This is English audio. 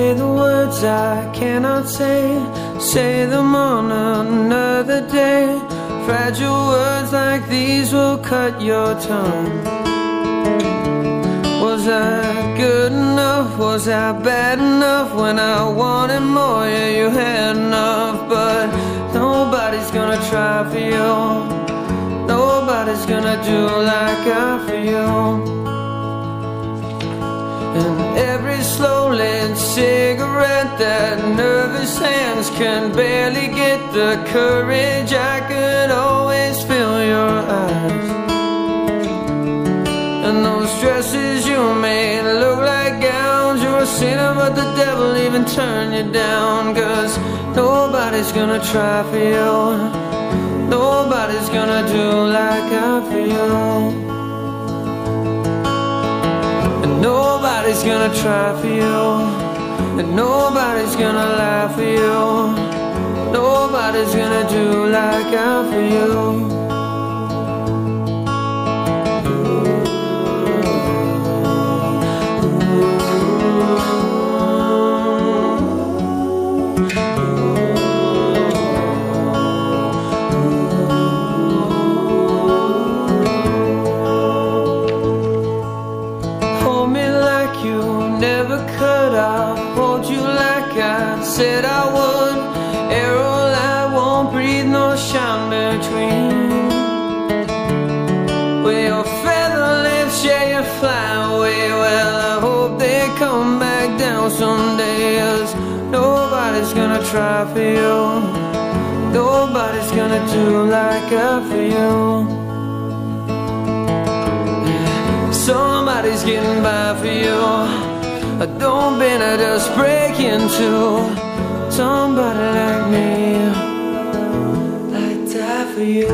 say the words I cannot say them on another day. Fragile words like these will cut your tongue. Was I good enough? Was I bad enough? When I wanted more, yeah, you had enough. But nobody's gonna try for you. Nobody's gonna do like I for you. And every slow-lit cigarette that nervous hands can barely get the courage. I could always feel your eyes. And those dresses you made look like gowns. You're a sinner, but the devil even turned you down. 'Cause nobody's gonna try for you. Nobody's gonna do like I for you. And nobody's gonna try for you. And nobody's gonna lie for you. Nobody's gonna do like I for you. Said I would. Arrow light won't breathe no shine between. With your feather lips, yeah, you fly away. Well, I hope they come back down someday. 'Cause nobody's gonna try for you. Nobody's gonna do like I for you. Somebody's getting by for you. Don't bend or just break into somebody like me, like die for you.